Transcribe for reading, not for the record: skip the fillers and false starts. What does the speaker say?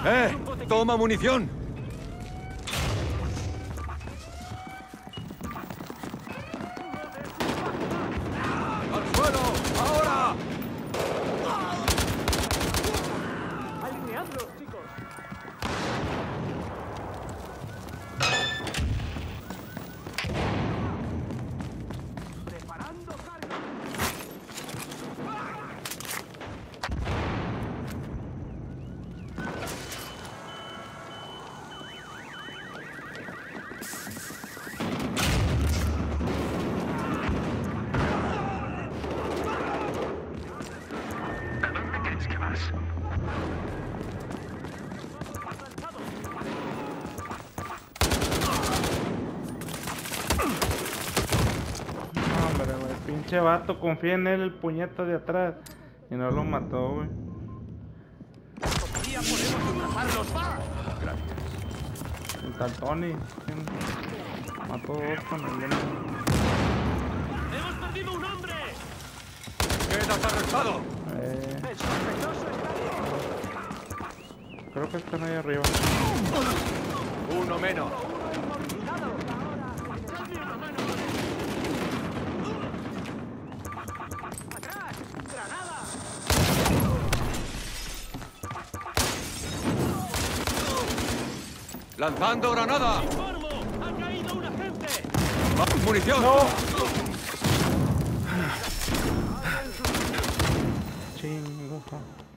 Toma munición. ¡Al suelo! ¡Ahora! ¡Alineadlos, chicos! ¡Preparando carga! No, hombre, güey. Pinche vato, confía en él, el puñeta de atrás. Y no lo mató, güey. ¡Todavía podemos atraparlos! ¡Va! El tal Tony. ¿Quién? Mató dos con el dedo. ¡Hemos perdido un hombre! ¡Quedas arrestado! ¡El sospechoso está bien! Creo que están ahí arriba. Uno menos. ¡Inmovilizado! ¡Ahora! ¡Echadme una mano! ¡Atrás! ¡Granada! ¡Lanzando granada! ¡Informo! ¡Ha caído un agente! ¡Más munición! ¡No! Chingo.